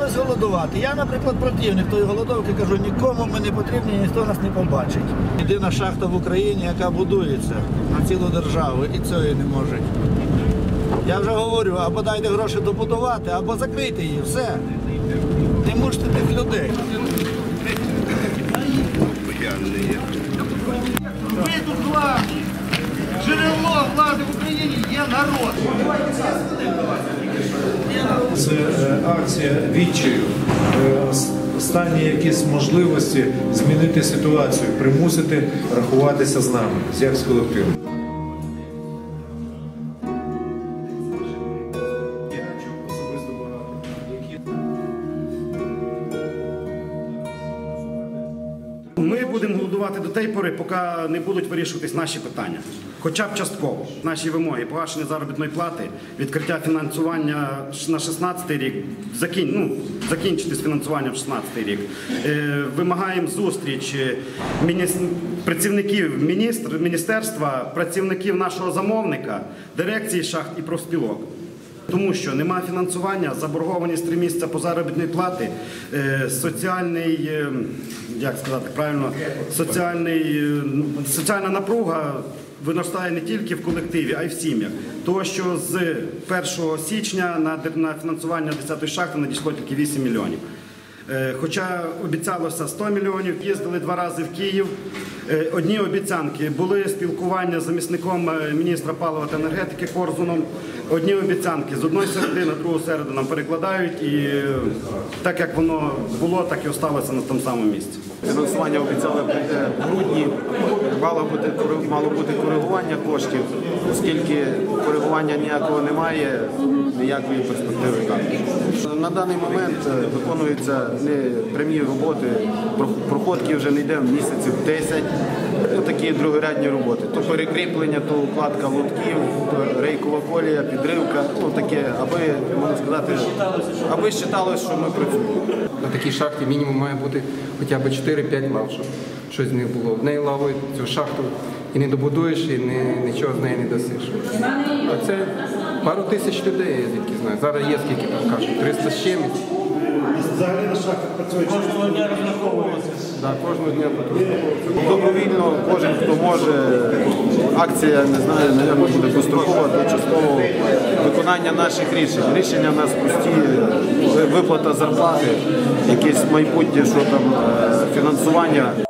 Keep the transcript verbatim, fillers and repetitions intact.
хтось голодувати. Я, наприклад, противник тої голодовки, кажу, нікому ми не потрібні, ніхто нас не побачить. Єдина шахта в Україні, яка будується на цілу державу, і цього не може. Я вже говорю, або дайте гроші добудувати, або закрийте її, все. Не мучте тих людей. Ви тут главні. Джерело влади в Україні є народ. Це акція відчаю, останні якісь можливості змінити ситуацію, примусити рахуватися з нами, з як з колективом. Ми будемо голодувати до тієї пори, поки не будуть вирішуватись наші питання. Хоча б частково. Наші вимоги, погашення заробітної плати, відкриття фінансування на шістнадцятий рік, закін, ну, закінчити з фінансуванням в шістнадцятий рік. Е, вимагаємо зустріч мініс... працівників міністр... міністерства, працівників нашого замовника, дирекції шахт і профспілок. Тому що немає фінансування, заборгованість три місяці по заробітної плати, е, соціальний, е, як сказати правильно, соціальний, е, соціальна напруга виростає не тільки в колективі, а й в сім'ях. Тому що з першого січня на, на фінансування десятої шахти надійшло тільки вісім мільйонів. Е, хоча обіцялося сто мільйонів, їздили два рази в Київ. Е, одні обіцянки, були спілкування з замісником міністра палива та енергетики Корзуном. Одні обіцянки з одної середи на другу середу нам перекладають, і так як воно було, так і залишилося на тому самому місці. Фінансування обіцяли прийти в грудні, мало бути, мало бути коригування коштів, оскільки коригування ніякого немає, ніякої перспективи там. На даний момент виконуються не прямі роботи, проходки вже не йде місяців десять, такі другорядні роботи. То перекріплення, то укладка лотків, то рейкова колія, підривка, ну таке, аби, можна сказати, аби вважалося, що ми працюємо. На такій шахті мінімум має бути хоча б чотири-п'ять лав, щоб щось з них було. Однією лавою цю шахту і не добудуєш, і не, нічого з неї не досиш. А це пару тисяч людей, я звідки знаю. Зараз є скільки там кажуть, триста з чимось. Взагалі на шахтах працює кожного дня розраховуватися. Так, кожного дня добровільно, кожен, хто може. Акція, не знаю, мабуть, буде дострокова до часткового виконання наших рішень. Рішення в нас прості, виплата зарплати, якесь майбутнє, що там, фінансування.